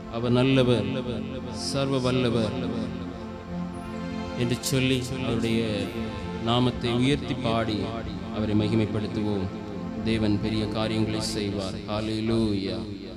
அவர் நல்லவர், சர்வ வல்லவர் என்று சொல்லி அவருடைய நாமத்தை உயர்த்தி பாடி அவரை மகிமைப்படுத்துவோம். தேவன் பெரிய காரியங்களை செய்வார். ஹல்லேலூயா.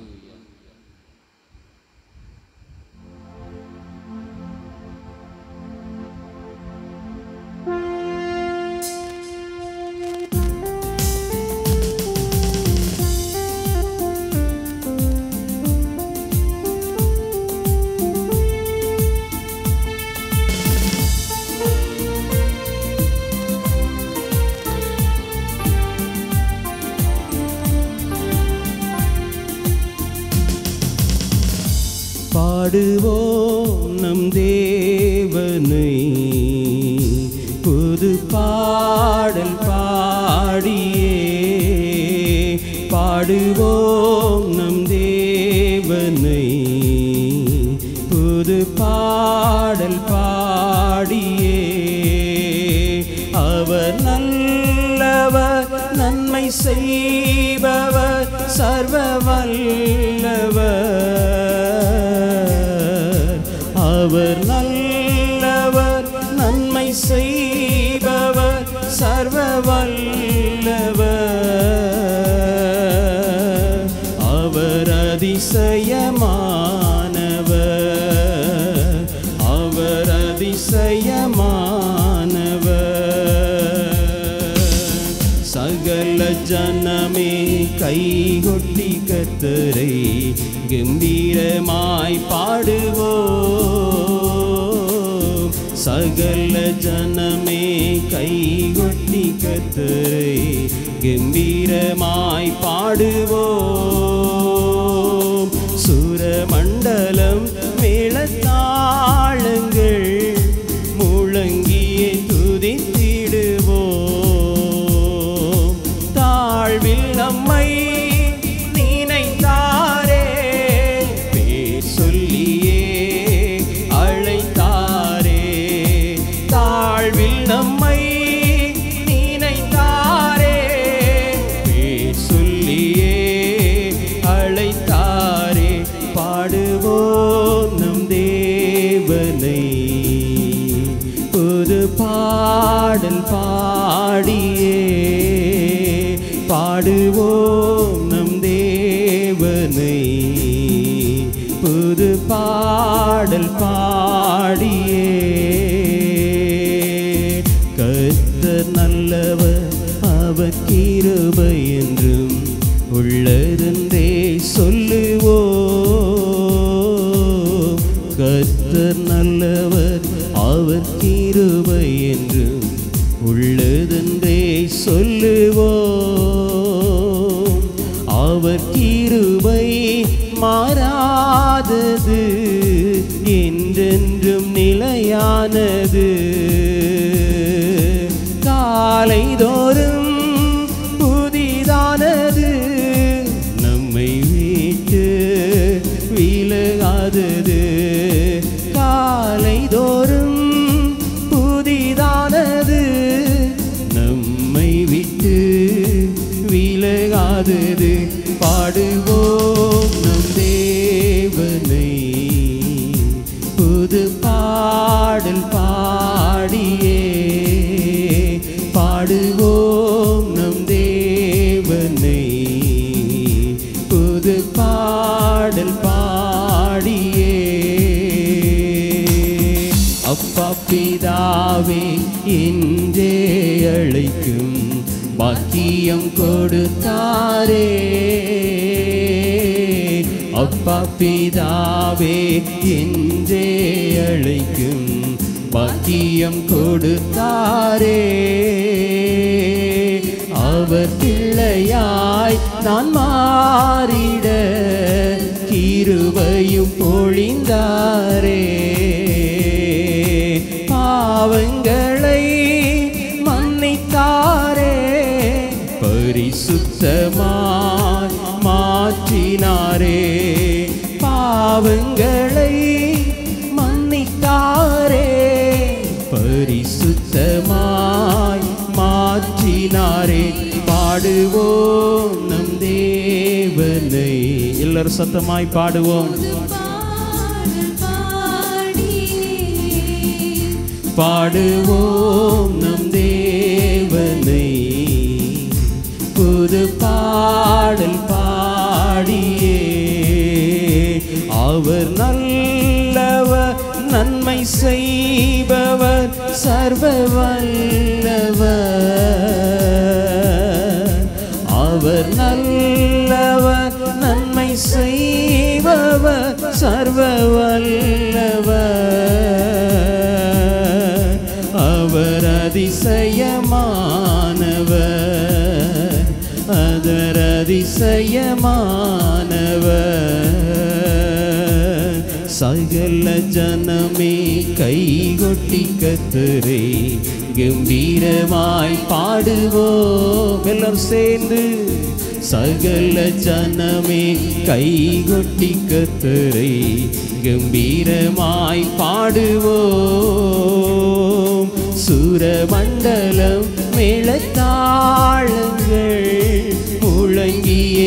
பாடுவோம் நம் தேவனை புது பாடல் பாடியே, பாடுவோம் நம் தேவனை புது பாடல் பாடியே. அவர் நல்லவர், நன்மை செய்பவர், சர்வ வல்லவர். அவர் நல்லவர், நன்மை செய்பவர், சர்வ வல்லவர். அவர் அதிசயமானவர், அவர் அதிசயமானவர். சகல ஜனமே கைகொட்டி கர்த்தரை கம்பீரமாய் பாடுவோம். சகல ஜனமே கைகொட்டி கர்த்தரை கம்பீரமாய் பாடுவோம். சுரமண்டலம் மேளதாளங்கள் முழங்கியே துதித்திடுவோம். தாழ்வில் நம்மை நினைத்தாரே, பேர் சொல்லியே அழைத்தாரே. தாழ்வில் நம்மை நினைத்தாரே, பேர் சொல்லியே அழைத்தாரே. பாடுவோம் நம் தேவனை புது பாடல் பாடியே, பாடுவோம் நம் தேவனை புது பாடல் பாடியே. கர்த்தர் நல்லவர், அவர் கிருபை என்றும் உள்ளதென்றே சொல்லுவோம். கர்த்தர் நல்லவர், அவர் கிருபை என்றும் உள்ளதென்றே சொல்லுவோம். அவர் கிருபை மாறாதது, என்றென்றும் நிலையானது. காலைதோறும் புதிதானது, நம்மை விட்டு விலகாதது. காலைதோறும் புதிதானது, நம்மை விட்டு விலகாதது. பாடுவோம் நம் தேவனை புது பாடல் பாடியே, பாடுவோம் நம் தேவனை புது பாடல் பாடியே. அப்பா பிதாவே என்றே அழைக்கும் பாக்கியம் கொடுத்தாரே. அப்பா பிதாவே என்றே அழைக்கும் பாக்கியம் கொடுத்தாரே. அவர் பிள்ளையாய் நான் மாறிட கிருபையும் பொழிந்தாரே. பாவங்களை மன்னித்தாரே, பரிசுத்தமாய் மாற்றினாரே. பாவங்களை மன்னித்தாரே, பரிசுத்தமாய் மாற்றினாரே. பாடுவோம் நம் தேவனை, எல்லாரும் சத்தமாய் பாடுவோம். பாடுவோம் நம் தேவனை புது பாடல் பாடியே. அவர் நல்லவர், நன்மை செய்பவர், சர்வ வல்லவர். அவர் நல்லவர், நன்மை செய்பவர், சர்வ வல்லவர். அவர் அதிசயமானவர், அவர் அதிசயமானவர். சகல ஜனமே கைகொட்டி கர்த்தரை கம்பீரமாய் பாடுவோம். எல்லாரும் சேர்ந்து சகல ஜனமே கைகொட்டி கர்த்தரை கம்பீரமாய் பாடுவோம். சூரமண்டலம் மேளதாளங்கள் முழங்கியே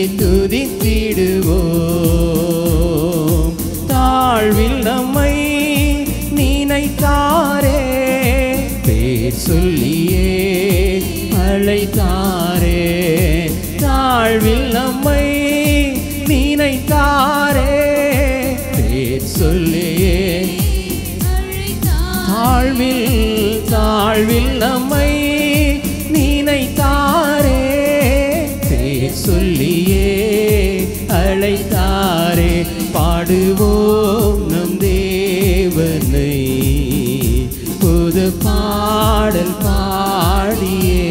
துதித்திடுவோம். தாழ்வில் நம்மை நினைத்தாரே, பேர் சொல்லியே அழைத்தாரே. தாழ்வில் நம்மை நினைத்தாரே, பேர் சொல்லியே தாழ்வில் நம்மை நினைத்தாரே, பேர் சொல்லியே அழைத்தாரே. பாடுவோம் நம் தேவனை புது பாடல் பாடியே.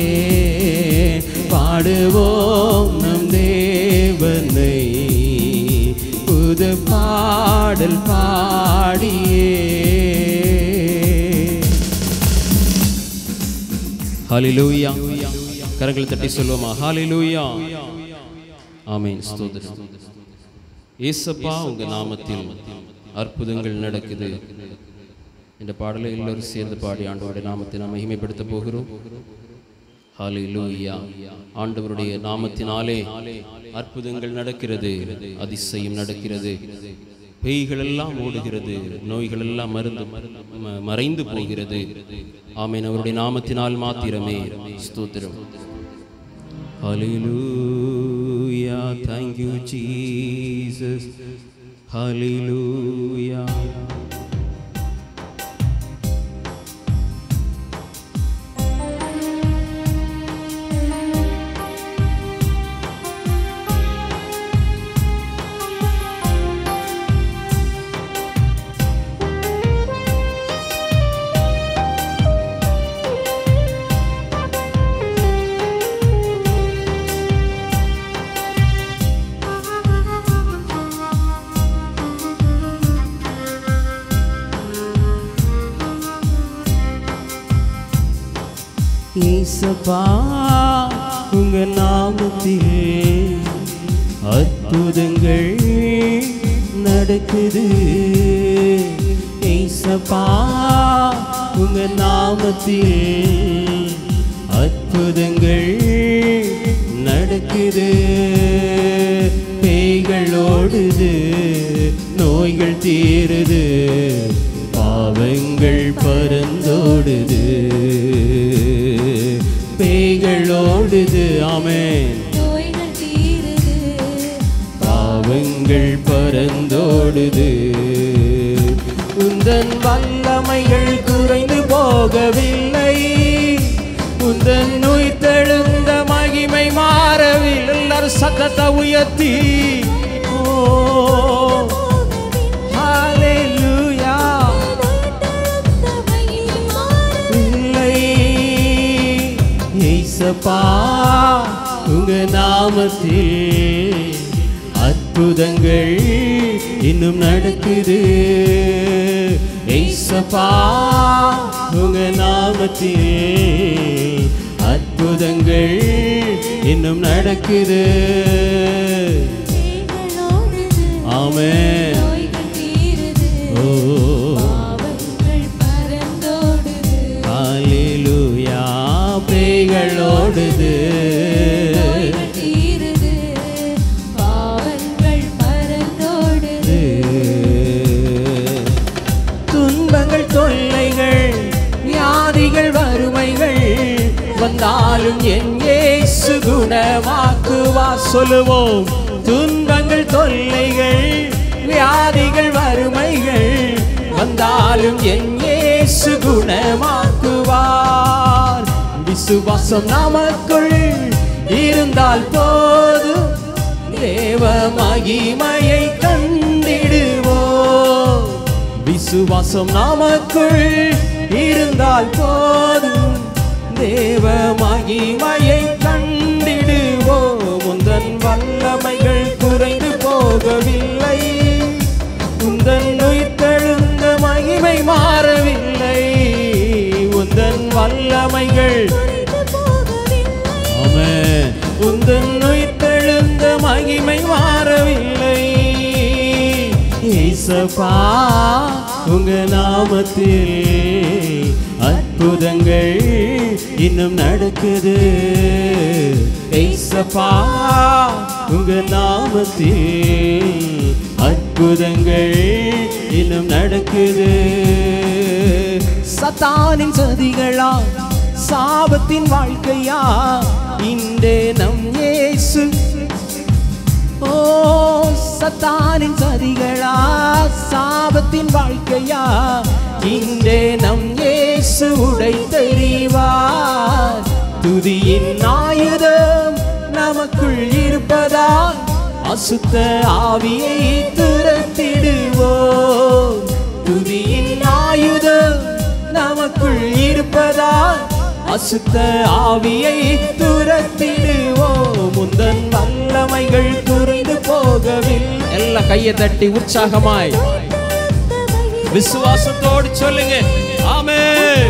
பாடுவோம் நம் தேவனை புது பாடல் பாடியே. ஹல்லேலூயா. கரங்களை தட்டி சொல்லுவோமா? ஹல்லேலூயா. ஆமென். ஸ்தோத்திரம். இயேசப்பா, உங்க நாமத்தில் அற்புதங்கள் நடக்குது. இந்த பாடலை எல்லோரும் சேர்ந்து பாடி ஆண்டவருடைய நாமத்தை நாம் மகிமைப்படுத்த போகிறோம். ஹல்லேலூயா. ஆண்டவருடைய நாமத்தினாலே அற்புதங்கள் நடக்கிறது, அதிசயம் நடக்கிறது. பேய்கள் எல்லாம் ஓடுகிறது, நோய்கள் எல்லாம் மறைந்து போகிறது. ஆமென். அவருடைய நாமத்தினால் மாத்திரமே. ஸ்தோத்திரம். ஹல்லேலூயா. Thank you Jesus. ஹல்லேலூயா. இயேசப்பா, உங்க நாமத்தில் அற்புதங்கள் நடக்குது. இயேசப்பா, உங்க நாமத்தில் அற்புதங்கள் நடக்குது. பேய்கள் ஓடுது, நோய்கள் தீருது, பாவங்கள் பறந்தோடுது. பேய்கள் ஓடுது, ஆமென், நோய்கள் தீருது, பாவங்கள் பறந்தோடுது. உந்தன் வல்லமைகள் குறைந்து போகவில்லை, உந்தன் உயிர்த்தெழுந்த மகிமை மாறவில்லை. எல்லாரும் சத்தத்தை உயர்த்தி ஓ ஹல்லேலூயா. இல்லை இயேசப்பா, உங்க நாமத்தில் அற்புதங்கள் இன்னும் நடக்குது. இயேசப்பா, உங்க நாமத்தில் அற்புதங்கள் இன்னும் நடக்குது. ஆமென். ஓ ஹல்லேலூயா. பேய்கள் ஓடுது, துன்பங்கள் தொல்லைகள் வந்தாலும் என் இயேசு குணமாக்குவார். சொல்லுவோம். துன்பங்கள் தொல்லைகள் வியாதிகள் வறுமைகள் வந்தாலும் என் இயேசு குணமாக்குவார். விசுவாசம் நமக்குள் இருந்தால் போதும் தேவ மகிமையை கண்டிடுவோம். விசுவாசம் நமக்குள் இருந்தால் போதும் தேவ மகிமையை கண்டிடுவோம். உந்தன் வல்லமைகள் குறைந்து போகவில்லை, உந்தன் உயிர்த்தெழுந்த மகிமை மாறவில்லை. உந்தன் வல்லமைகள் ஆமென், உந்தன் உயிர்த்தெழுந்த மகிமை மாறவில்லை. இயேசப்பா உங்க நாமத்தில் அற்புதங்கள் இன்னும் நடக்குது. இயேசப்பா உங்க நாமத்தில் அற்புதங்கள் இன்னும் நடக்குது. சத்தானின் சதிகளா சாபத்தின் வாழ்க்கையா இன்றே நம் இயேசு. ஓ சத்தானின் சதிகளா சாபத்தின் வாழ்க்கையா இன்றே நம் இயேசு உடைத்தெறிவார். துதியின் ஆயுதம் நமக்குள் இருப்பதால் அசுத்த ஆவியை துரத்திடுவோம். துதியின் ஆயுதம் நமக்குள் இருப்பதால் அசுத்த ஆவியை துரத்திடுவோம். முந்தன் வல்லமைகள் குறைந்து போகவில்லை. எல்லாம் கையை தட்டி உற்சாகமாய் விசுவாசத்தோடு சொல்லுங்க. ஆமென்.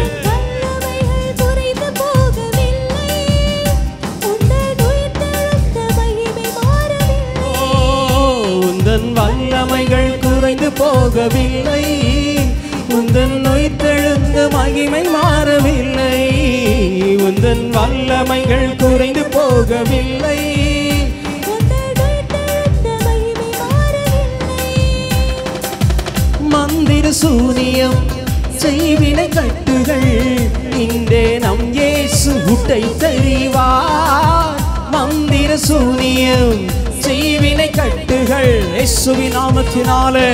உந்தன் வல்லமைகள் குறைந்து போகவில்லை, உந்தன் உயிர்த்தெழுந்த மகிமை மாறவில்லை. உந்தன் வல்லமைகள் குறைந்து போகவில்லை. மந்திர சூனியம் செய்வினை கட்டுகள் இன்றே நம் இயேசு உடைத்தெறிவார். மந்திர சூனியம் செய்வினை கட்டுகள் இயேசுவின் நாமத்தினாலே.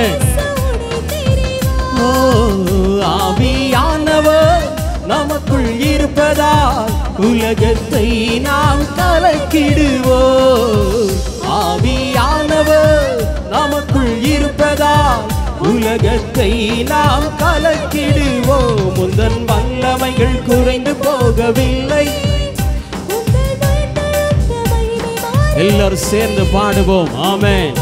ஓ ஆவியானவர் நமக்குள் இருப்பதால் உலகத்தை நாம் கலக்கிடுவோம். ஆவியானவர் நமக்குள் இருப்பதால் உலகத்தை நாம் கலக்கிடுவோம். முந்தன் வல்லமைகள் குறைந்து போகவில்லை. எல்லாரும் சேர்ந்து பாடுவோம். ஆமென்.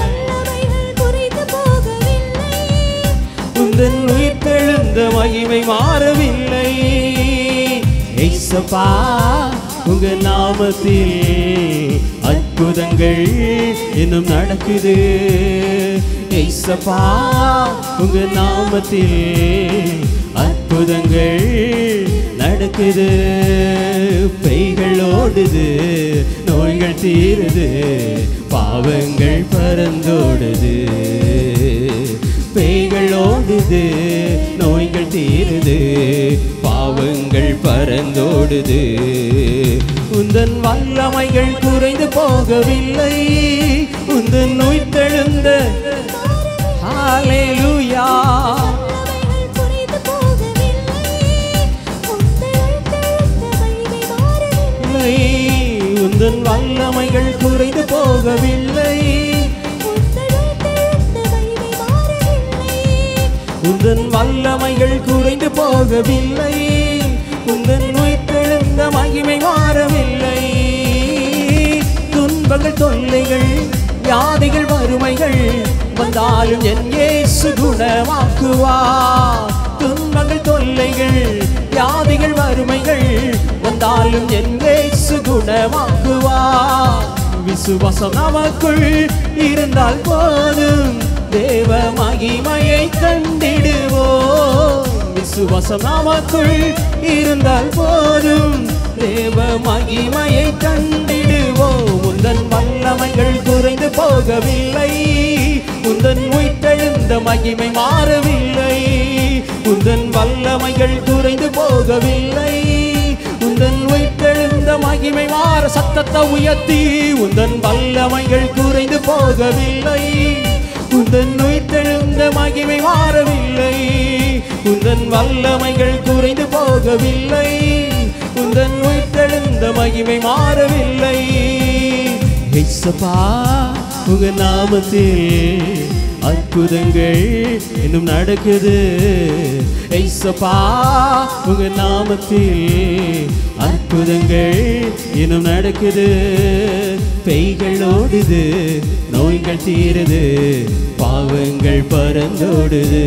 உந்தன் உயிர்த்தெழுந்த மகிமை மாறவில்லை. இயேசப்பா உங்க நாமத்தில் அற்புதங்கள் இன்னும் நடக்குது. இயேசப்பா உங்க நாமத்தில் அற்புதங்கள் நடக்குது. பேய்கள் ஓடுது, நோய்கள் தீருது, பாவங்கள் பறந்தோடுது. பேய்கள் ஓடுது, நோய்கள் தீருது, பாவங்கள் பறந்தோடுது. உந்தன் வல்லமைகள் குறைந்து போகவில்லை, உந்தன் உயிர்த்தெழுந்த ஹல்லேலூயா. உந்தன் வல்லமைகள் குறைந்து போகவில்லை, உந்தன் வல்லமைகள் குறைந்து போகவில்லை. உந்தன் உயிர்த்தெழுந்த மகிமை மாறவில்லை. துன்பங்கள் தொல்லைகள் வியாதிகள் வறுமைகள் வந்தாலும் என் இயேசு குணமாக்குவார். துன்பங்கள் தொல்லைகள் வியாதிகள் வறுமைகள் வந்தாலும் என் இயேசு குணமாக்குவார். விசுவாசம் நமக்குள் இருந்தால் போதும் தேவ மகிமையை கண்டிடுவோம். விசுவாசம் நமக்குள் இருந்தால் போதும் தேவ மகிமையை கண்டிடுவோம். உந்தன் வல்லமைகள் குறைந்து போகவில்லை, உந்தன் உயிர்த்தெழுந்த மகிமை மாறவில்லை. உந்தன் வல்லமைகள் குறைந்து போகவில்லை, உந்தன் உயிர்த்தெழுந்த மகிமை மாற சத்தத்தை உயர்த்தி உந்தன் வல்லமைகள் குறைந்து போகவில்லை. உந்தன் உயிர்த்தெழுந்த மகிமை மாறவில்லை. உந்தன் வல்லமைகள் குறைந்து போகவில்லை. உந்தன் உயிர்த்தெழுந்த மகிமை மாறவில்லை. இயேசுப்பா உங்க நாமத்தில் அற்புதங்கள் இன்னும் நடக்குது. இயேசுப்பா உங்க நாமத்தில் அற்புதங்கள் இன்னும் நடக்குது. பேய்கள் ஓடுது, நோய்கள் தீருது, பாவங்கள் பறந்தோடுது.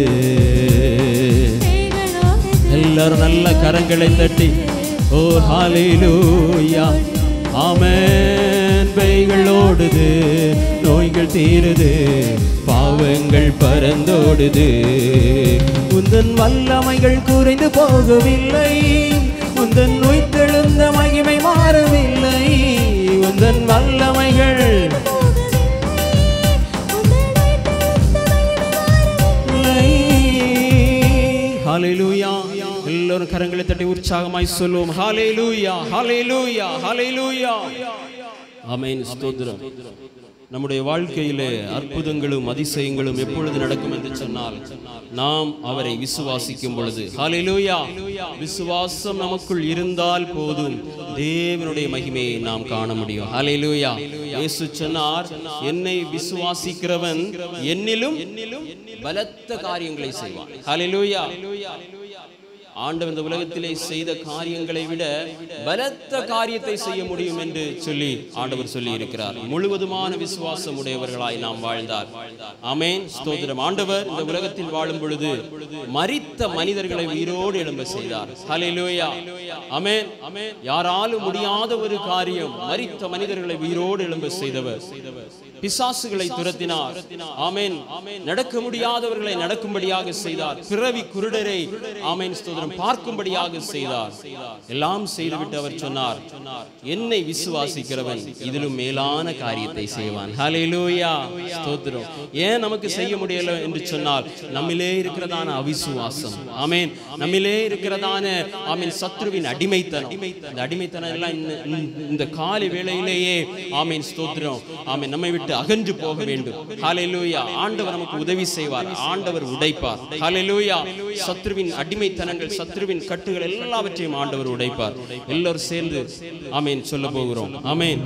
எல்லாரும் நல்ல கரங்களை தட்டி ஓ ஹல்லேலூயா ஆமென். பேய்கள் ஓடுது, நோய்கள் தீருது, பாவங்கள் பறந்தோடுது. உந்தன் வல்லமைகள் குறைந்து போகவில்லை. உந்தன் உயிர்த்தெழுந்த மகிமை மாறவில்லை. உந்தன் வல்லமைகள் ஹல்லேலூயா. எல்லாரும் கரங்களை தட்டி உற்சாகமாய் சொல்லுவோம் ஹல்லேலூயா ஹல்லேலூயா ஹல்லேலூயா. ஆமென். ஸ்தோத்திரம். நம்முடைய வாழ்க்கையிலே அற்புதங்களும் அதிசயங்களும் எப்பொழுது நடக்கும் என்று சொன்னால் நாம் அவரை விசுவாசிக்கும் பொழுது. ஹல்லேலூயா. விசுவாசம் நமக்குள் இருந்தால் போதும் தேவனுடைய மகிமையை நாம் காண முடியும். ஹல்லேலூயா. இயேசு சொன்னார், என்னை விசுவாசிக்கிறவன் என்னிலும் பலத்த காரியங்களை செய்வான். ஹல்லேலூயா. ஆண்டவர் இந்த உலகத்திலே செய்த காரியங்களை விட பலத்த காரியத்தை செய்ய முடியும் என்று சொல்லி ஆண்டவர் சொல்லி இருக்கிறார். முழுவதுமான விசுவாசம் உடையவர்களாய் நாம் வாழ்ந்தார். ஆமென். ஸ்தோத்திரம். ஆண்டவர் இந்த உலகத்தில் வாழும் பொழுது மரித்த மனிதர்களை உயிரோடு எழும்ப செய்தார். ஹல்லேலூயா. ஆமென். யாராலும் முடியாத ஒரு காரியம், மரித்த மனிதர்களை உயிரோடு எழும்ப செய்தவர். பிசாசுகளை துரத்தினார். ஆமென். நடக்க முடியாதவர்களை நடக்கும்படியாக செய்தார். பிறவி குருடரை ஆமென் ஸ்தோத்திரம் பார்க்கும்படியாக செய்தார். எல்லாம் செய்துவிட்டு அவர் சொன்னார், என்னை விசுவாசிக்கிறவன் இதிலும் மேலான காரியத்தை செய்வான். ஹல்லேலூயா. ஸ்தோத்திரம். ஏன் நமக்கு செய்ய முடியல என்று சொன்னால் நம்மிலே இருக்கிறதான அவிசுவாசம். ஆமென். நம்மிலே இருக்கிறதான ஆமென் சத்ருவின் அடிமைத்தனம். இந்த அடிமைத்தனம் எல்லாம் இந்த காலை வேளையிலேயே ஆமென் ஸ்தோத்திரம் ஆமென் நம்மை விட்டு அகன்று போக வேண்டும். ஹல்லேலூயா. ஆண்டவர் நமக்கு உதவி செய்வார். ஆண்டவர் உடைப்பார். ஹல்லேலூயா. சத்ருவின் அடிமைத்தனங்கள், சத்ருவின் கட்டுகள் எல்லாவற்றையும் ஆண்டவர் உடைப்பார். எல்லாரும் சேர்ந்து ஆமென் சொல்ல போகிறோம். ஆமென்.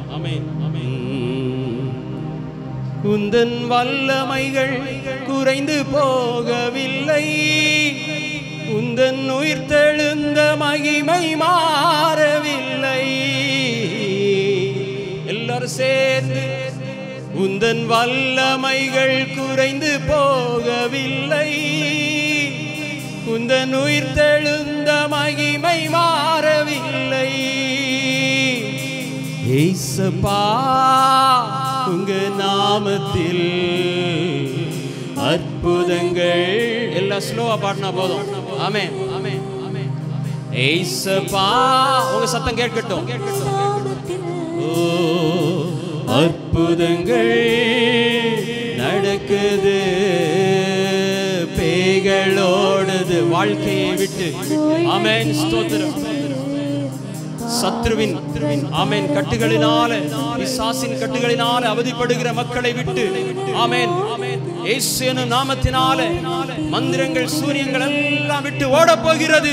உந்தன் வல்லமைகள் குறைந்து போகவில்லை. உந்தன் உயிர்த்தெழுந்த மகிமை மாறவில்லை. எல்லாரும் சேர்ந்து உந்தன் வல்லமைகள் குறைந்து போகவில்லை. உந்தன் உயிர்த்தெழுந்த மகிமை மாறவில்லை. இயேசுப்பா உங்க நாமத்தில் அற்புதங்கள். எல்லாம் ஸ்லோவா பாடினா போதும். ஆமென். இயேசுப்பா உங்க சத்தம் கேட்கட்டும். ஓ அற்புதங்கள் நடக்குது. பேய்களோடுது வாழ்க்கையை விட்டு. ஆமென். ஸ்தோத்திரம். சத்ருவின் ஆமென் கட்டுகளினால, பிசாசின் கட்டுகளினால அவதிப்படுகிற மக்களை விட்டு ஆமென் இயேசு எனும் நாமத்தினால மந்திரங்கள் சூரியங்கள் எல்லாம் விட்டு ஓட போகிறது.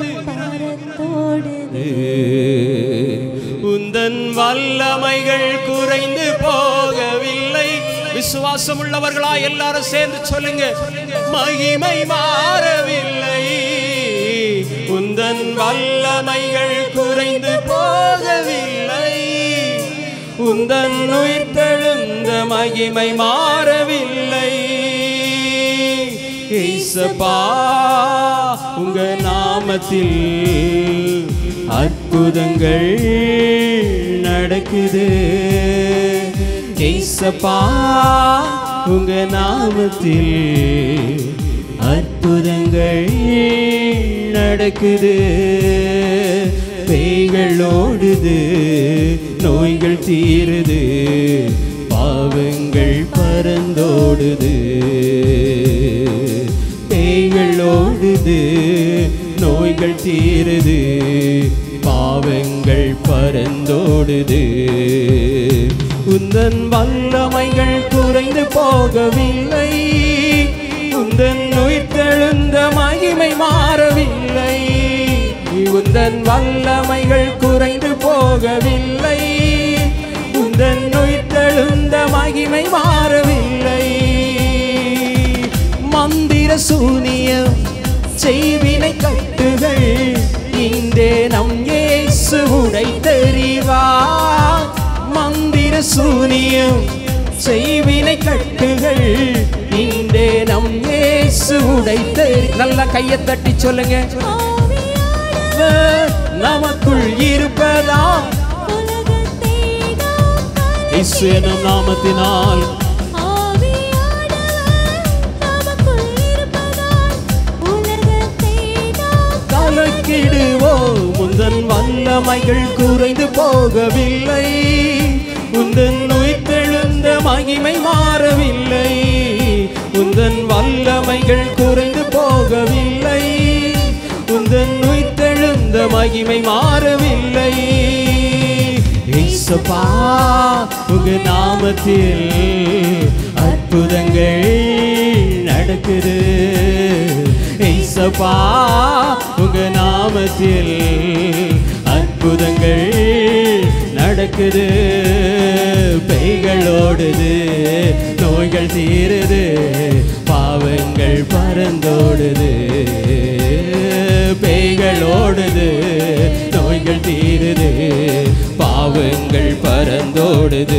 உந்தன் வல்லமைகள் குறைந்து போகவில்லை. விசுவாசம் உள்ளவர்களாய் எல்லாரும் சேர்ந்து சொல்லுங்க, மகிமை மாறவில்லை. உந்தன் வல்லமைகள் குறைந்து போகவில்லை. உந்தன் உயிர்த்தெழுந்த மகிமை மாறவில்லை. இயேசுப்பா உங்க நாமத்தில் அற்புதங்கள் நடக்குது. இயேசுப்பா உங்க நாமத்தில் அற்புதங்கள் நடக்குது. பேய்கள் ஓடுது, நோய்கள் தீருது, பாவங்கள் பறந்தோடுது. பேய்கள் ஓடுது, நோய்கள் தீருது, பாவங்கள் பறந்தோடுது. பறந்தோடுது. உந்தன் வல்லமைகள் குறைந்து போகவில்லை, உந்தன் உயிர்த்தெழுந்த மகிமை மாறவில்லை. உந்தன் வல்லமைகள் குறைந்து போகவில்லை, உந்தன் உயிர்த்தெழுந்த மகிமை மாறவில்லை. மந்திர சூனியம் செய்வினை கட்டுகள் இன்றே நம் இயேசு உடைத்தெறிவார். மந்திர சூனியம் செய்வினை கட்டுகள் இன்றே நம் இயேசு உடைத்தெறி. நல்ல கையை தட்டி சொல்லுங்க. நமக்குள் இருப்பதா இயேசு எனும் நாமத்தினால் கலக்கிடுவோம். உந்தன் வல்லமைகள் குறைந்து போகவில்லை, உந்தன் உயிர்த்தெழுந்த மகிமை மாறவில்லை. உந்தன் வல்லமைகள் குறைந்து போகவில்லை, உந்தன் உயிர்த்தெழுந்த மகிமை மாறவில்லை. இயேசுப்பா உங்க நாமத்தில் அற்புதங்கள் நடக்குது. இயேசுப்பா உங்க நாமத்தில் அற்புதங்கள் நடக்குது. பேய்கள் ஓடுது, நோய்கள் தீருது, பாவங்கள் பறந்தோடுது. பேய்கள் ஓடுது, நோய்கள் தீருது, பாவங்கள் பறந்தோடுது.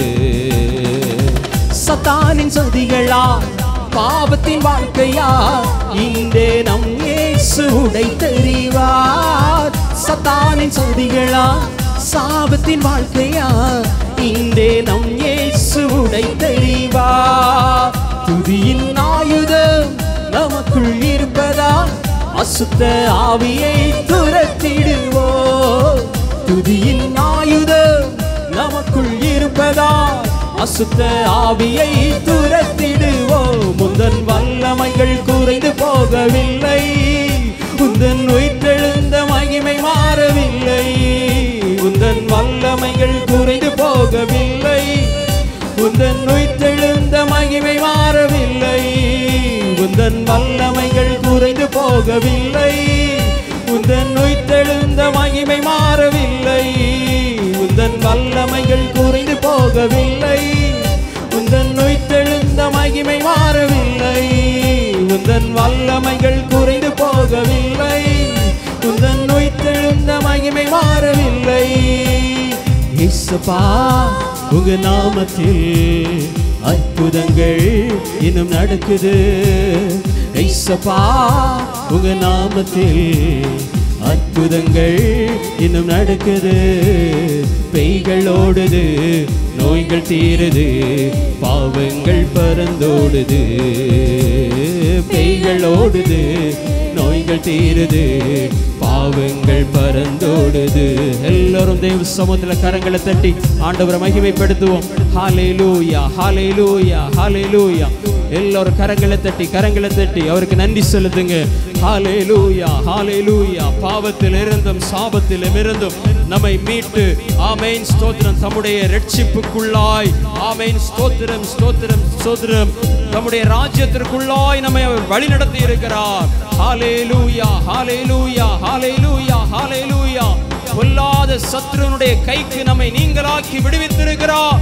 சத்தானின் சதிகளா பாவத்தின் வாழ்க்கையா இன்றே நம் இயேசு உடைத்தெறிவார். சத்தானின் சதிகளா சாபத்தின் வாழ்க்கையா இன்றே நம் இயேசு உடைத்தெறிவார். துதியின் ஆயுதம் நமக்குள் இருப்பதா அசுத்த ஆவியை துரத்திடுவோம். துதியின் ஆயுதம் நமக்குள் இருப்பதா அசுத்த ஆவியை துரத்திடுவோம். உந்தன் வல்லமைகள் குறைந்து போகவில்லை, உந்தன் உயிர்த்தெழுந்த மகிமை மாறவில்லை. உந்தன் வல்லமைகள் குறைந்து போகவில்லை, உந்தன் உயிர்த்தெழுந்த மகிமை மாறவில்லை. உந்தன் வல்லமைகள் குறைந்து போகவில்லை, உந்தன் உயிர்த்தெழுந்த மகிமை மாறவில்லை. உந்தன் வல்லமைகள் குறைந்து போகவில்லை, உந்தன் உயிர்த்தெழுந்த மகிமை மாறவில்லை. உந்தன் வல்லமைகள் குறைந்து போகவில்லை, உந்தன் உயிர்த்தெழுந்த மகிமை மாறவில்லை. இயேசுப்பா உங்க நாமத்தில் அற்புதங்கள் இன்னும் நடக்குது. இயேசுப்பா உங்க நாமத்தில் அற்புதங்கள் இன்னும் நடக்குது. பேய்கள் ஓடுது, நோய்கள் தீருது, பாவங்கள் பறந்தோடுது. பேய்கள் ஓடுது, நோய்கள் தீருது, பாவங்கள் பறந்தோடுது. எல்லாரும் தேவ சமூகத்தில் கரங்களை தட்டி ஆண்டவரை மகிமைப்படுத்துவோம். ஹல்லேலூயா, ஹல்லேலூயா, ஹல்லேலூயா. எல்லாரும் கரங்களை தட்டி அவருக்கு நன்றி செலுத்துங்க. ஹல்லேலூயா, ஹல்லேலூயா. பாவத்தில் இருந்தும் சாபத்தில் இருந்தும் நம்மை மீட்டு ஆமென் ஸ்தோத்திரம் தம்முடைய இரட்சிப்புக்குள்ளாய் ஆமென் ஸ்தோத்திரம் ஸ்தோத்திரம் ஸ்தோத்திரம் தம்முடைய ராஜ்யத்திற்குள்ளாய் நம்மை வழி நடத்தி இருக்கிறார். ஹல்லேலூயா, ஹல்லேலூயா, ஹல்லேலூயா, ஹல்லேலூயா. பொல்லாத சத்துருவினுடைய கைக்கு நம்மை நீங்களாக்கி விடுவித்திருக்கிறார்.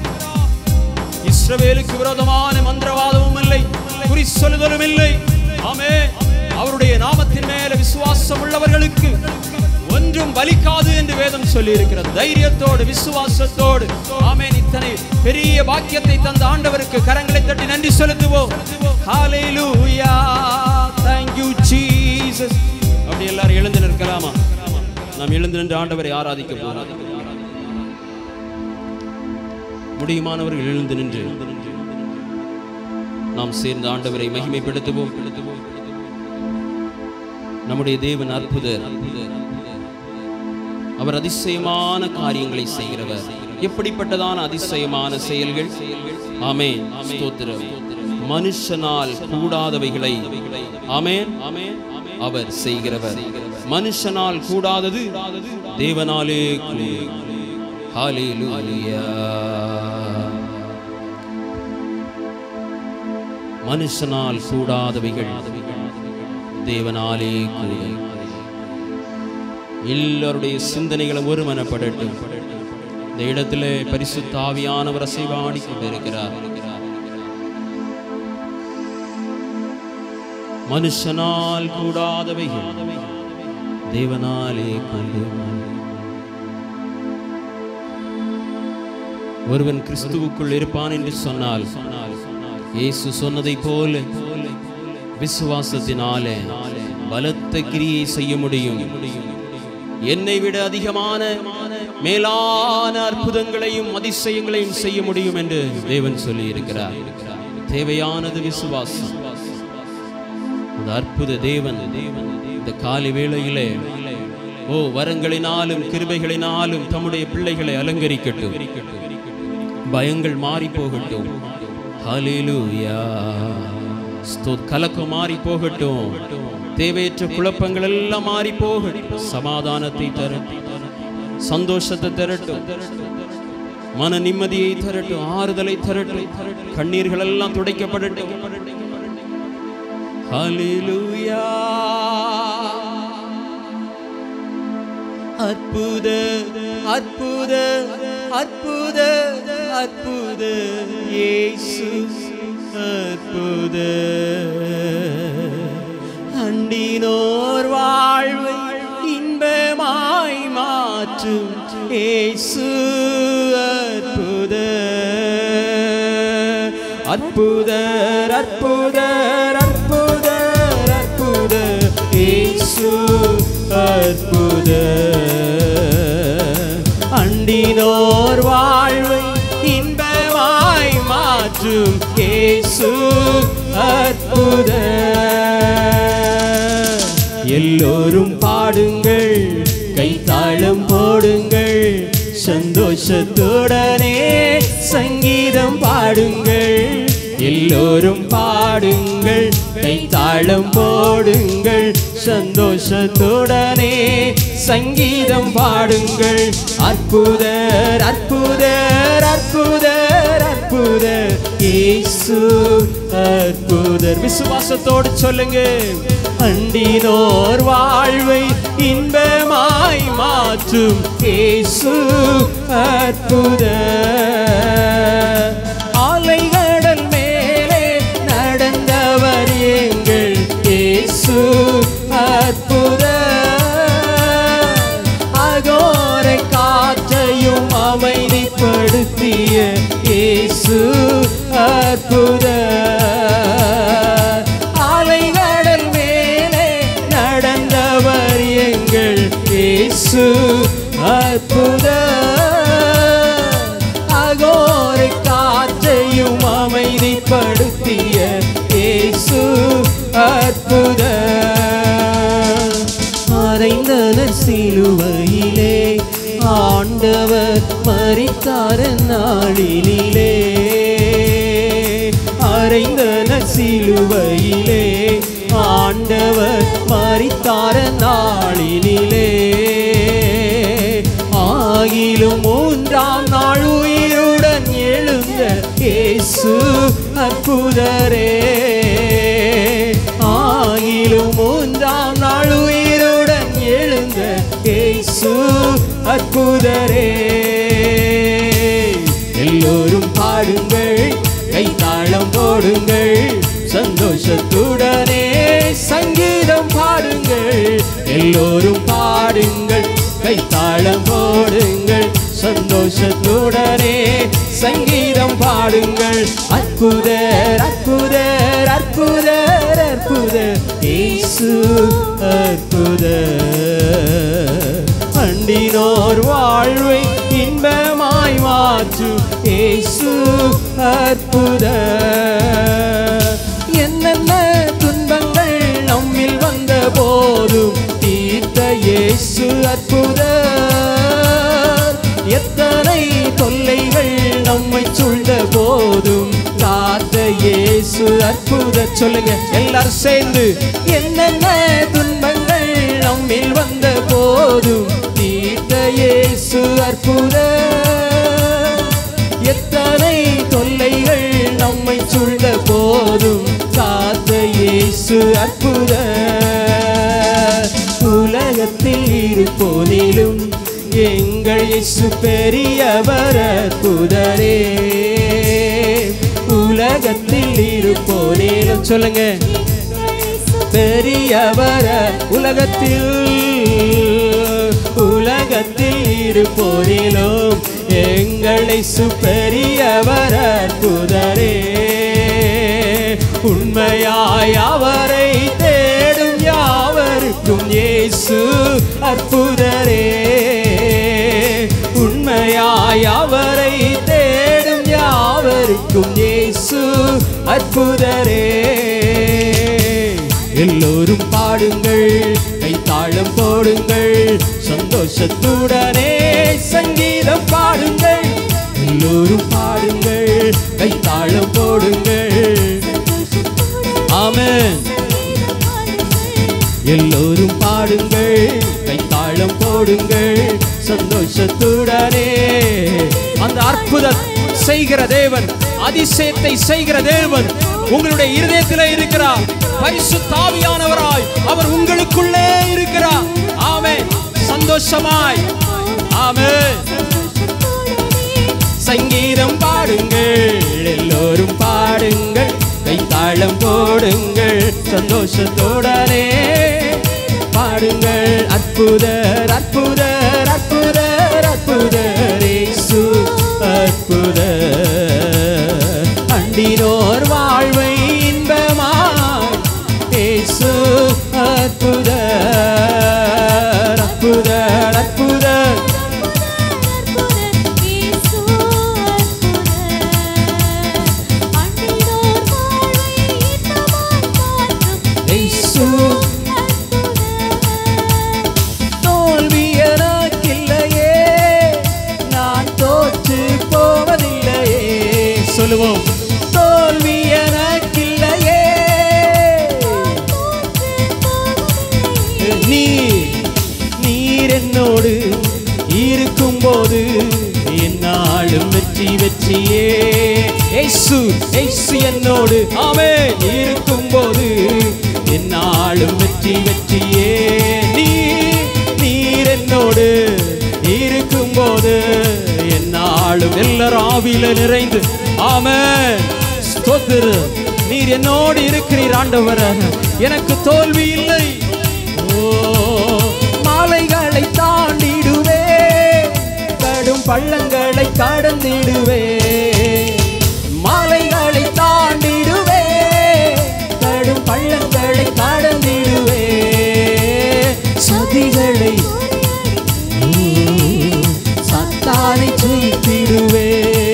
இஸ்ரவேலுக்கு விரோதமான மந்திரவாதமும் இல்லை, குறி சொல்லுதலும் இல்லை. ஆமென். அவருடைய நாமத்தின் மேல விசுவாசம் உள்ளவர்களுக்கு ஒன்றும் பலிக்காது என்று வேதம் சொல்லி இருக்கிறது. தைரியத்தோடு விசுவாசத்தோடு ஆமென். இத்தனை பெரிய பாக்கியத்தை தந்த ஆண்டவருக்கு கரங்களை தட்டி நன்றி செலுத்துவோம். ஹல்லேலூயா, thank you Jesus. அப்படி எல்லாரும் எழுந்து நிற்கலாமா? நாம் எழுந்து நின்று ஆண்டவரை ஆராதிக்க போகிறோம். முடியுமானவர்கள் எழுந்து நின்று நாம் சேர்ந்த ஆண்டவரை மகிமைப்படுத்துவோம். நம்முடைய தேவன் அற்புதர், அவர் அதிசயமான காரியங்களை செய்கிறவர். எப்படிப்பட்டதான அதிசயமான செயல்கள்! ஆமென் ஸ்தோத்திரம். மனுஷனால் கூடாதவைகளை ஆமென் அவர் செய்கிறவர். மனுஷனால் கூடாதது தேவனாலே கூடும். ஹல்லேலூயா. மனுஷனால் கூடாதவைகள் தேவனாலே கூடும். எல்லாருடைய சிந்தனைகளும் ஒருமனப்படட்டும். இந்த இடத்திலே பரிசுத்த ஆவியானவர் அசைவாடி கொண்டிருக்கிறார். மனுஷனால் கூடாதவைகள் தேவனாலே கூடும். ஒருவன் கிறிஸ்துவுக்குள் இருப்பான் என்று சொன்னால் இயேசு சொன்னதை போல விசுவாசத்தினாலே பலத்த கிரியை செய்ய முடியும். என்னை விட அதிகமான மேலான அற்புதங்களையும் அதிசயங்களையும் செய்ய முடியும் என்று தேவன் சொல்லி இருக்கிறார். தேவையானது விசுவாசம். அந்த அற்புத தேவன் இந்த காலை வேளையிலே வரங்களினாலும் கிருபைகளினாலும் தம்முடைய பிள்ளைகளை அலங்கரிக்கட்டும். பயங்கள் மாறி போகட்டும். ஹல்லேலூயா. கலக்கம் மாறி போகட்டும். தேவையற்ற குழப்பங்கள் எல்லாம் மாறி போகட்டும். சமாதானத்தை தரட்டும், சந்தோஷத்தை தரட்டும், மன நிம்மதியை தரட்டும், ஆறுதலை தரட்டும். கண்ணீர்கள் எல்லாம் துடைக்கப்படட்டும். ஹல்லேலூயா. அற்புத அற்புத அற்புத அற்புத இயேசு அற்புத. அண்டினோர் வாழ்வை இன்பமாய் மாற்றும் இயேசு அற்புத. அற்புதர் அற்புதர் அற்புதர் அற்புத இயேசு அற்புத. அண்டினோர் வாழ்வை இன்பமாய் மாற்றும் இயேசு அற்புத. எல்லோரும் பாடுங்கள், கைத்தாளம் போடுங்கள், சந்தோஷத்துடனே சங்கீதம் பாடுங்கள். எல்லோரும் பாடுங்கள், கைத்தாளம் போடுங்கள், சந்தோஷத்துடனே சங்கீதம் பாடுங்கள். அற்புதர் அற்புதர் அற்புதர் அற்புதர் இயேசு அற்புதர். விசுவாசத்தோடு சொல்லுங்க. அண்டினோர் வாழ்வை இன்பமாய் மாற்றும் இயேசு அற்புதர். ஆலைகடல் மேலே நடந்தவர் எங்கள் இயேசு அற்புதர். அகோர காற்றையும் அமைதிப்படுத்திய இயேசு அற்புதர். ஆலைகடல் மேலே நடந்தவர் எங்கள் இயேசு அற்புதர். அகோர காற்றையும் அமைதிப்படுத்திய இயேசு அற்புதர். அறைந்தனர் சிலுவையிலே ஆண்டவர் மரித்தார நாளினிலே. அறைந்தனர் சிலுவையிலே ஆண்டவர் மரித்தார நாளினிலே. ஆகிலும் மூன்றாம் நாள் உயிருடன் எழுந்த இயேசு அற்புதரே. ஆகிலும் மூன்றாம் நாள் உயிருடன் எழுந்த இயேசு அற்புதரே. எல்லோரும் பாடுங்கள், கைத்தாளம் போடுங்கள், சந்தோஷத்துடனே சங்கீதம் பாடுங்கள். எல்லோரும் பாடுங்கள், கைத்தாளம் போடுங்கள், சந்தோஷத்துடனே சங்கீதம் பாடுங்கள். அற்புதர் அற்புதர் அற்புதர் அற்புதர் இயேசு அற்புதர். அண்டினோர் வாழ்வை இன்பமாய் மாற்றும் இயேசு அற்புதர். என்னென்ன துன்பங்கள் நம்மில் வந்த போதும் தீர்த்த இயேசு அற்புதர். எத்தனை தொல்லைகள் நம்மை சூழ்ந்த போதும் காத்த இயேசு அற்புதர். சொல்லுங்க எல்லாரும் சேர்ந்து. என்னென்ன துன்பங்கள் நம்மில் அற்புதர். எத்தனை தொல்லைகள் நம்மை சூழ்ந்த போதும் காத்த இயேசு அற்புதர். உலகத்தில் இருப்போனிலும் எங்கள் இயேசு பெரியவர் அற்புதரே. உலகத்தில் இருப்போனிலும் சொல்லுங்க பெரியவர். உலகத்தில் இருப்போரிலும் எங்களை பெரியவர் அற்புதரே. உண்மையாய் அவரை தேடும் யாவருக்கும் இயேசு அற்புதரே. உண்மையாய் அவரை தேடும் யாவருக்கும் இயேசு அற்புதரே. எல்லோரும் பாடுங்கள், கைத்தாளம் போடுங்கள், சந்தோஷத்துடனே சங்கீதம் பாடுங்கள். எல்லோரும் பாடுங்கள், கைத்தாளம் போடுங்கள். ஆமென். எல்லோரும் பாடுங்கள், கைத்தாளம் போடுங்கள், சந்தோஷத்துடனே. அந்த அற்புதம் செய்கிற தேவன், அதிசயத்தை செய்கிற தேவன் உங்களுடைய இருதயத்திலே இருக்கிறார். பரிசுத்த ஆவியானவராய் அவர் உங்களுக்குள்ளே இருக்கிறார். ஆமென். சந்தோஷமாய் ஆமென். சங்கீதம் பாடுங்கள், எல்லோரும் பாடுங்கள், கைத்தாளம் போடுங்கள், சந்தோஷத்துடனே பாடுங்கள். அற்புதர் அற்புதர் அற்புதர் அற்புதர் இயேசு அற்புதர். அண்டினோர் வாழ்வை இன்பமாய் இயேசு அற்புதர். அற்புதர் அற்புதர் தோல்வி எனக்கில்லையே, நான் தோற்று போவதில்லையே. சொல்லுவோம், தோல்வி எனக்கில்லையே. நீர் என்னோடு இருக்கும்போது என்னாலும் வெற்றி வெற்றியே. இயேசு என்னோடு ஆமென் இருக்கும்போது என்னாலும் வெற்றி வெற்றியே. நீர் என்னோடு இருக்கும்போது என்னாலும் எல்லாரும் ஆவியில நிறைந்து ஆமென் ஸ்தோத்திரம். நீர் என்னோடு இருக்கிறீர் ஆண்டவரே, எனக்கு தோல்வி இல்லை. மாலைகளை தாண்டிடுவே, கடும் பள்ளங்களை கடந்திடுவே. மாலைகளை தாண்டிடுவே, கடும் பள்ளங்களை கடந்திடுவே. சதிகளை சத்தானை ஜெயித்திடுவே.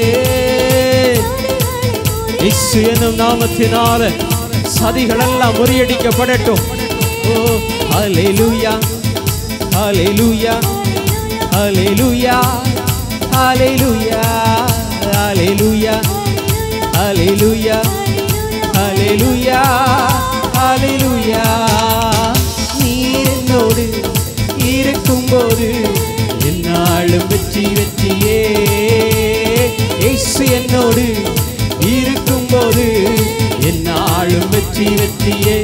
இயேசு என்னும் நாமத்தினால சதிகள் எல்லாம் முறியடிக்கப்படட்டும். ஓ ஹல்லேலூயா ஹல்லேலூயா ஹல்லேலூயா ஹல்லேலூயா ஹல்லேலூயா ஹல்லேலூயா ஹல்லேலூயா ஹல்லேலூயா. நீர் என்னோடு இருக்கும்போது என்னாலும் வெற்றி வெற்றியே. இயேசு என்னோடு இருக்கும்போது என்னாலும் வெற்றி வெற்றியே.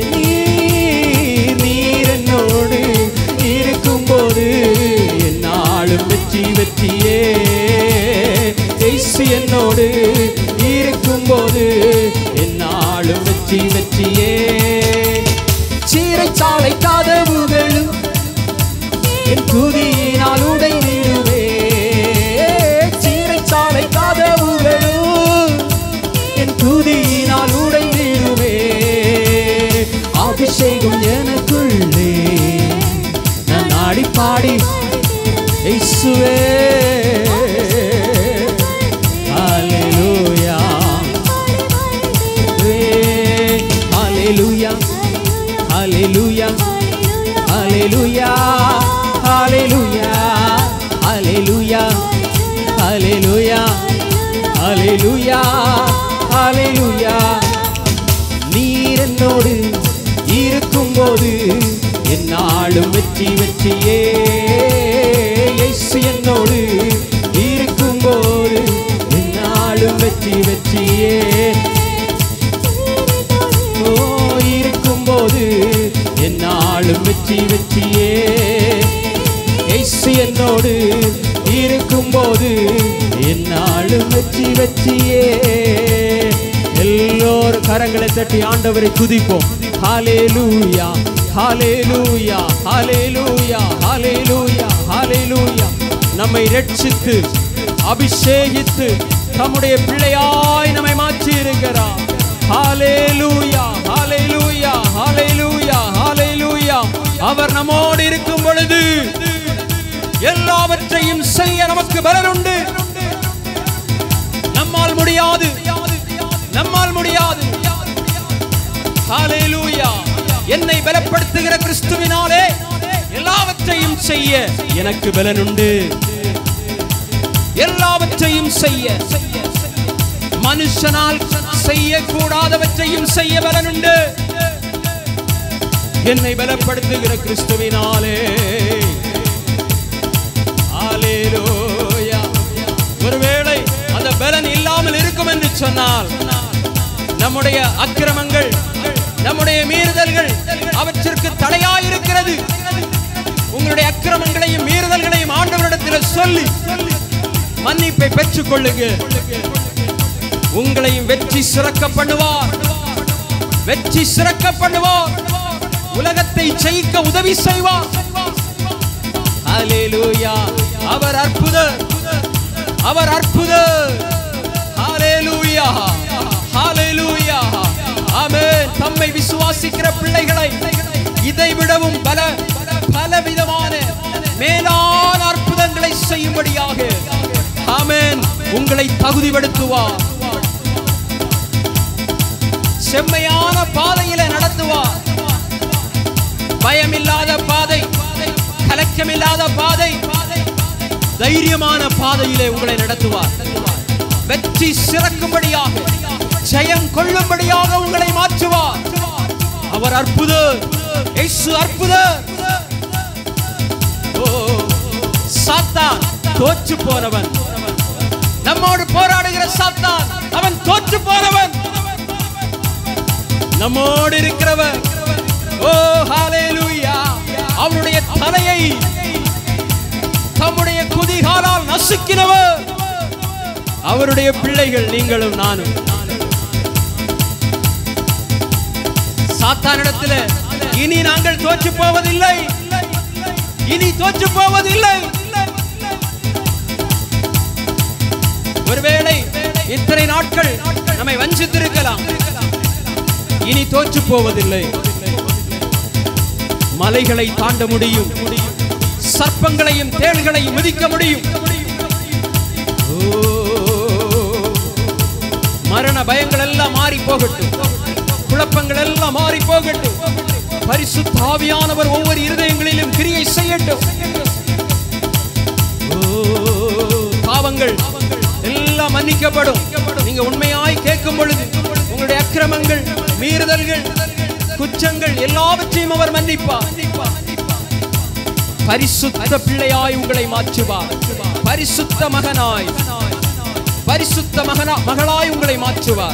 நீர் என்னோடு இருக்கும்போது என்னாலும் வெற்றி வெற்றியே. இயேசு என்னோடு இருக்கும்போது என்னாலும் வெற்றி வெற்றியே. சீரைச்சாலை கதவுகளும் என் துதியினால் உடைந்திடுவே. சீரைச்சாலை கதவுகளும் என் துதியினால் உடைந்திடுவே. அபிஷேகம் எனக்குள்ளே நான் ஆடி பாடி இயேசுவே ஹல்லேலூயா ஹல்லேலூயா ஹல்லேலூயா ஹல்லேலூயா ஹல்லேலூயா ஹல்லேலூயா ஹல்லேலூயா ஹல்லேலூயா ஹல்லேலூயா. நீர் என்னோடு இருக்கும்போது என்னாலும் வெற்றி வெற்றியே. இயேசு என்னோடு வெற்றி வெற்றியே. இயேசு என்னோடு இருக்கும்போது என்னாலும் வெற்றி வெற்றியே. எல்லோரும் கரங்களை தட்டி ஆண்டவரை துதிப்போம். ஹல்லேலூயா ஹல்லேலூயா ஹல்லேலூயா ஹல்லேலூயா ஹல்லேலூயா. நம்மை ரட்சித்து அபிஷேகித்து தம்முடைய பிள்ளையாய் நம்மை மாற்றி இருக்கிறார். ஹல்லேலூயா ஹல்லேலூயா ஹல்லேலூயா ஹல்லேலூயா. அவர் நம்மோடு இருக்கும் பொழுது எல்லாவற்றையும் செய்ய நமக்கு பலன் உண்டு. நம்மால் முடியாது, நம்மால் முடியாது. ஹல்லேலூயா. என்னை பலப்படுத்துகிற கிறிஸ்துவினாலே எல்லாவற்றையும் செய்ய எனக்கு பலன் உண்டு. எல்லாவற்றையும் செய்ய, மனுஷனால் செய்யக்கூடாதவற்றையும் செய்ய பலன் உண்டு. என்னை பலப்படுத்துகிற கிறிஸ்துவினாலே. ஹல்லேலூயா. ஒருவேளை அந்த பலன் இல்லாமல் இருக்கும் என்று சொன்னால் நம்முடைய அக்கிரமங்கள், நம்முடைய மீறுதல்கள் அவற்றிற்கு தடையாயிருக்கிறது. உங்களுடைய அக்கிரமங்களையும் மீறுதல்களையும் ஆண்டவரிடத்தில் சொல்லி மன்னிப்பை பெற்றுக் கொள்ளுங்க. உங்களையும் வெற்றி சிறக்க பண்ணுவார், வெற்றி சிறக்க பண்ணுவார். உலகத்தை ஜெயிக்க உதவி செய்வார். ஹல்லேலூயா. அவர் அற்புதர், அவர் அற்புதர். ஹல்லேலூயா ஹல்லேலூயா. ஆமென். தம்மை விசுவாசிக்கிற பிள்ளைகளை இதைவிடவும் பலவிதமான மேலான அற்புதங்களை செய்யும்படியாக ஆமென் உங்களை தகுதிப்படுத்துவார். செம்மையான பாதையில நடத்துவார். பயமில்லாத பாதை, கலக்கமில்லாத பாதை, தைரியமான பாதையிலே உங்களை நடத்துவார். வெற்றி சிறக்கும்படியாக, ஜெயம் கொள்ளும்படியாக உங்களை மாற்றுவார். அவர் அற்புதர். இயேசு அற்புதர். சாத்தான் தோற்று போனவன். நம்மோடு போராடுகிற சாத்தான் அவன் தோற்று போனவன். நம்மோடு இருக்கிறவர், ஓ ஹல்லேலூயா, அவருடைய தலையை தம்முடைய குதிகாலால் நசுக்கினவர். அவருடைய பிள்ளைகள் நீங்களும் நானும். சாத்தானிடத்தில் இனி நாங்கள் தோற்று போவதில்லை, இனி தோற்று போவதில்லை. ஒருவேளை இத்தனை நாட்கள் நம்மை வஞ்சித்திருக்கலாம், இனி தோற்று போவதில்லை. மலைகளை தாண்ட முடியும், சர்ப்பங்களையும் தேள்களையும் மிதிக்க முடியும். மரண பயங்கள் எல்லாம் மாறி போகட்டும், குழப்பங்கள் எல்லாம் மாறி போகட்டும். பரிசுத்த ஆவியானவர் ஒவ்வொரு இருதயங்களிலும் கிரியை செய்யட்டும். பாவங்கள் எல்லாம் மன்னிக்கப்படும். நீங்க உண்மையாய் கேட்கும் பொழுது உங்களுடைய அக்கிரமங்கள், மீறுதல்கள், குற்றங்கள் எல்லாவற்றையும் அவர் மன்னிப்பார். பரிசுத்த பிள்ளையாய் உங்களை மாற்றுவார். பரிசுத்த மகனாய், பரிசுத்த மகளாய் உங்களை மாற்றுவார்.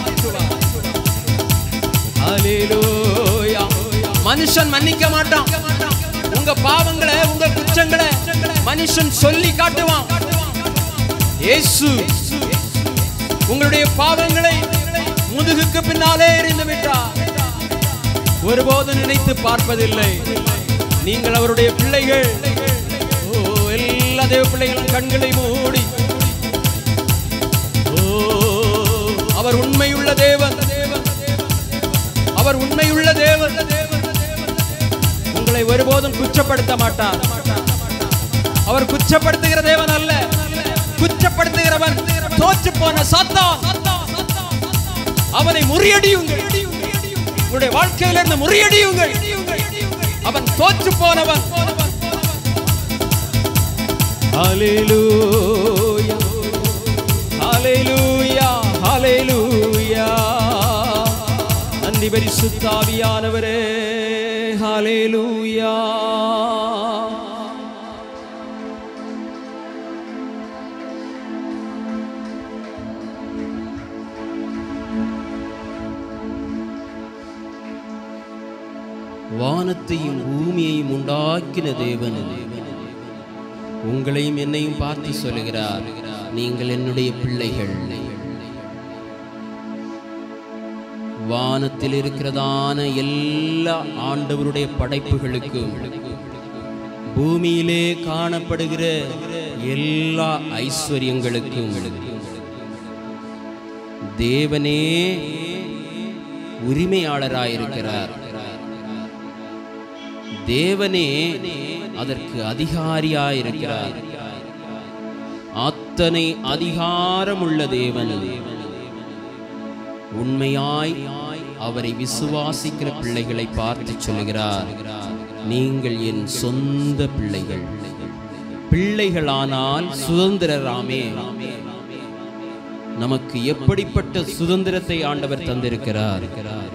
ஹல்லேலூயா. மனுஷன் மன்னிக்க மாட்டான். உங்க பாவங்களை, உங்க குற்றங்களை மனுஷன் சொல்லி காட்டுவான். இயேசு உங்களுடைய பாவங்களை முதுகுக்கு பின்னாலே எறிந்து விட்டார். ஒருபோது நினைத்து பார்ப்பதில்லை. நீங்கள் அவருடைய பிள்ளைகள். எல்லா தேவ பிள்ளைகளும் கண்களை மூடி, அவர் உண்மையுள்ள தேவன், அவர் உண்மையுள்ள தேவன். உங்களை ஒருபோதும் குற்றப்படுத்த மாட்டார். அவர் குற்றப்படுத்துகிற தேவன் அல்ல. குற்றப்படுத்துகிறவன் தோற்று போன சாத்தான். அவனை முறியடியுங்கள். உங்களுடைய வாழ்க்கையிலிருந்து முறியடியுங்கள். அவன் தோற்று போனவன். ஹல்லேலூயா ஹல்லேலூயா ஹல்லேலூயா. நன்றி பரிசுத்த ஆவியானவரே. ஹல்லேலூயா. வானத்தையும் பூமியையும் உண்டாக்கின தேவன் உங்களையும் என்னையும் பார்த்து சொல்லுகிறார், நீங்கள் என்னுடைய பிள்ளைகள். வானத்தில் இருக்கிறதான எல்லா ஆண்டவருடைய படைப்புகளுக்கும் பூமியிலே காணப்படுகிற எல்லா ஐஸ்வர்யங்களுக்கும் தேவனே உரிமையாளராயிருக்கிறார். தேவனே அதற்கு அதிகாரியாயிருக்கிறார். அத்தனை அதிகாரமுள்ள தேவன் உண்மையாய் அவரை விசுவாசிக்கிற பிள்ளைகளை பார்த்து சொல்கிறார், நீங்கள் என் சொந்த பிள்ளைகள். பிள்ளைகளானால் சுதந்திரராமே. நமக்கு எப்படிப்பட்ட சுதந்திரத்தை ஆண்டவர் தந்திருக்கிறார்.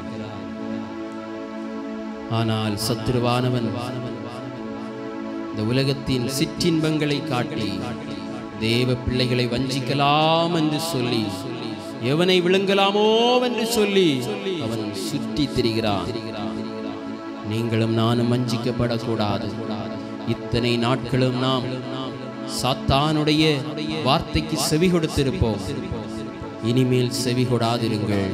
ஆனால் சத்துருவானவன் இந்த உலகத்தின் சிற்றின்பங்களை காட்டி தேவ பிள்ளைகளை வஞ்சிக்கலாம் என்று சொல்லி, எவனை விழுங்கலாமோ என்று சொல்லி அவன் சுற்றி திரிகிறான். நீங்களும் நானும் வஞ்சிக்கப்படக்கூடாது. இத்தனை நாட்களும் நாம் சாத்தானுடைய வார்த்தைக்கு செவி கொடுத்திருப்போம். இனிமேல் செவி கொடாதிருங்கள்.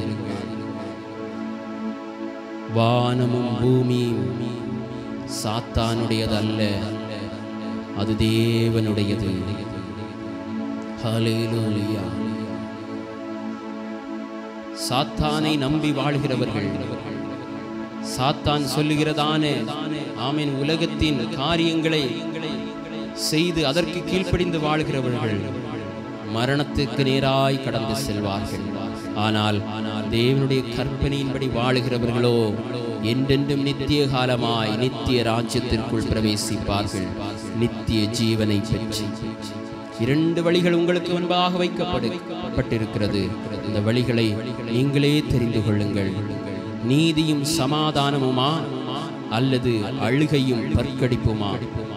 வானமும் பூமியும் சாத்தானுடையதல்ல, அது தேவனுடையது. ஹல்லேலூயா. சாத்தானை நம்பி வாழ்கிறவர்கள், சாத்தான் சொல்லுகிறதான ஆமென் உலகத்தின் காரியங்களை செய்து அதற்கு கீழ்ப்படிந்து வாழ்கிறவர்கள் மரணத்துக்கு நேராய் கடந்து செல்வார்கள். ஆனால் தேவனுடைய கற்பனையின்படி வாழுகிறவர்களோ என்றென்றும் நித்திய காலமாய் நித்திய ராஜ்யத்திற்குள் பிரவேசிப்பார்கள், நித்திய ஜீவனை பெற்று. 2 வழிகள் உங்களுக்கு முன்பாக வைக்கப்பட்டிருக்கிறது. இந்த வழிகளை நீங்களே தெரிந்து கொள்ளுங்கள். நீதியும் சமாதானமுமா அல்லது அழுகையும் பற்கடிப்புமா?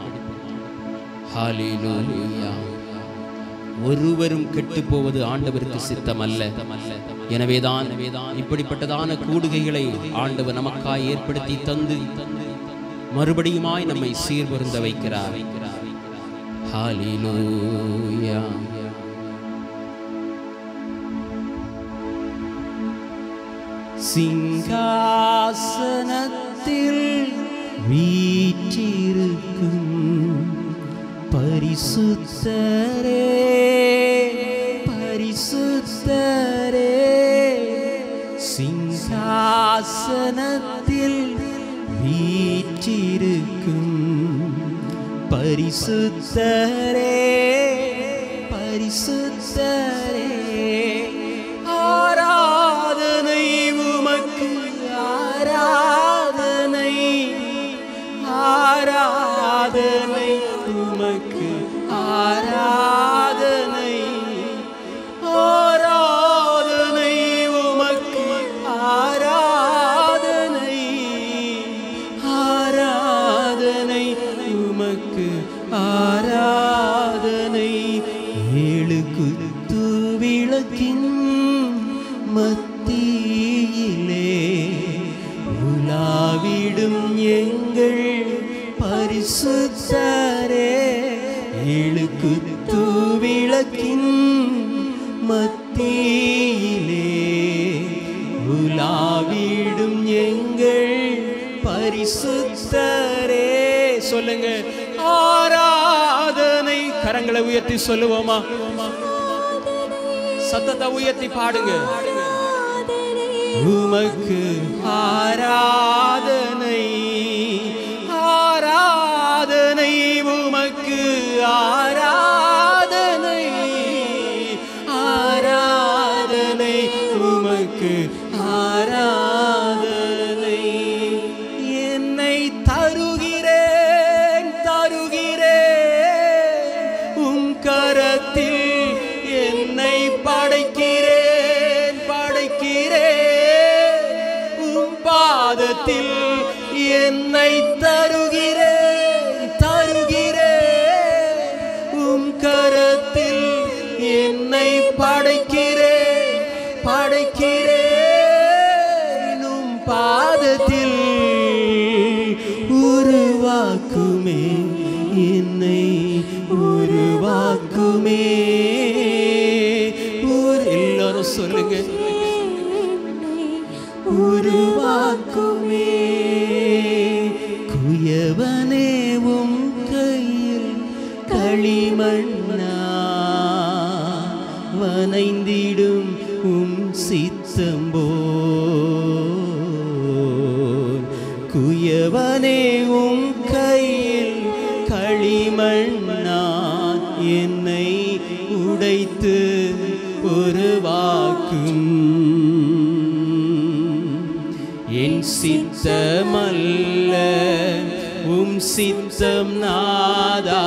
ஹல்லேலூயா. ஒருவரும் கெட்டு போவது ஆண்டவருக்கு சித்தம் அல்ல. எனவேதான் இப்படிப்பட்டதான கூடுகைகளை ஆண்டவர் நமக்காய் ஏற்படுத்தி தந்து மறுபடியுமாய் நம்மை சீர்பொருந்த வைக்கிறார். ஹல்லேலூயா. சிங்காசனத்தில் வீற்றிருக்கும் பரிசுத்தரே, பரிசுத்தரே, சிங்காசனத்தில் வீற்றிருக்கும் பரிசுத்தரே, பரிசுத்தரே, ஆராதனை உமக்கு, ஆராதனை, ஆராதனை உமக்கு, ஆராதனை, ஆராதனை உமக்கு, ஆராதனை, ஆராதனை உமக்கு, ஆராதனை. 7 குத்து விளக்கின் மத்தியிலே உலாவிடும் எங்கள் பரிசுத்தரே, 7 குத்து விளக்கின் மத்தியிலே உலாவிடும் எங்கள் பரிசுத்தரே. சொல்லுங்க, ஆராதனை. கரங்களை உயர்த்தி சொல்லுவோமா? சத்தத்தை உயர்த்தி பாடுங்க. உமக்கு ஆராதனை, ஆராதனை உமக்கு, ஆராதனை, ஆராதனை உமக்கு, ஆராதனை. என்னை தருகிறேன், தருகிறேன் உம் கரத்தில், என்னை படைக்கிறேன், படைக்கிறேன் உம் பாதத்தில், என்னை தருகிறேன், தருகிறேன் உம் கரத்தில், என்னை படைக்கிறேன், படைக்கிறேன் உம் பாதத்தில். உருவாக்குமே, என்னை உருவாக்குமே. எல்லாரும் சொல்லுங்க, உருவாக்குமே. குயவனேவும் கையில் களிமண்ணா வனைந்திடும் சித்தம்போல். குயவனேவும் கையில் களிமண்ணா என்னை உடைத்து உருவாக்கும். என் சித்தமல்ல சித்தம் நாதா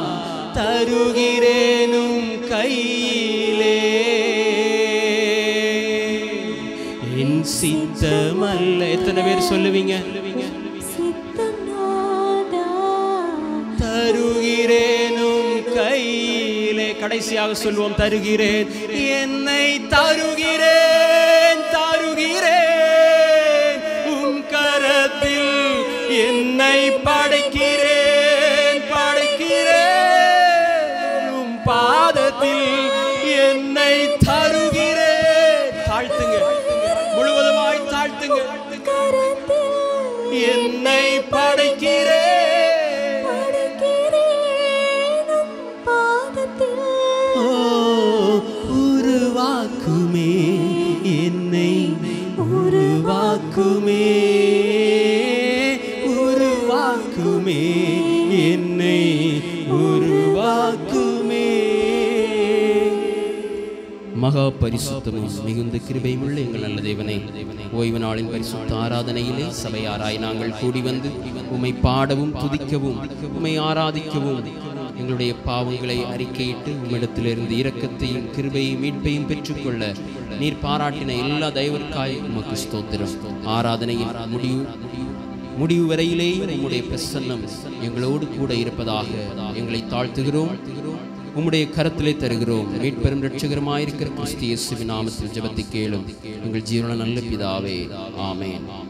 தருகிறேனும் கையிலே. என் சித்தமல்ல. எத்தனை பேர் சொல்லுவீங்க? தருகிறேனும் கையிலே. கடைசியாக சொல்லுவோம், தருகிறேன், என்னை தருகிறேன், தருகிறேன் உம் கரத்தில் என்னை படைக்கிறேன், படைக்கிறேன் உம் பாதத்தில் என்னை தருகிறேன். தாழ்த்துங்க, முழுவதுமாய் தாழ்த்துங்க. என்னை படைக்கிறேன், உருவாக்குமே, என்னை உருவாக்குமே, உருவாக்குமே, என்னை உருவாக்குமே. மகா பரிசுத்தமும் மிகுந்த கிருபையுள்ள எங்கள் நல்ல தேவனே, ஓய்வு நாளின் பரிசுத்த ஆராதனையிலே சபையாராய் நாங்கள் கூடி வந்து உம்மை பாடவும் துதிக்கவும் உம்மை ஆராதிக்கவும் எங்களுடைய பாவங்களை அறிக்கையிட்டு உம்மிடத்திலிருந்து இரக்கத்தையும் கிருபையும் மீட்பையும் பெற்றுக்கொள்ள நீர் பாராட்டின எல்லா தயவிற்காய் உமக்கு ஸ்தோத்திரம். ஆராதனையின் முடிவு வரையிலே உம்முடைய பிரசன்னம் எங்களோடு கூட இருப்பதாக எங்களை தாழ்த்துகிறோம், உம்முடைய கரத்திலே தருகிறோம். மீட்பெரும் இரட்சகருமாயிருக்கிற கிறிஸ்து இயேசுவின் நாமத்தில் ஜெபத்தை கேளும் எங்கள் ஜீவன நல்ல பிதாவே, ஆமென்.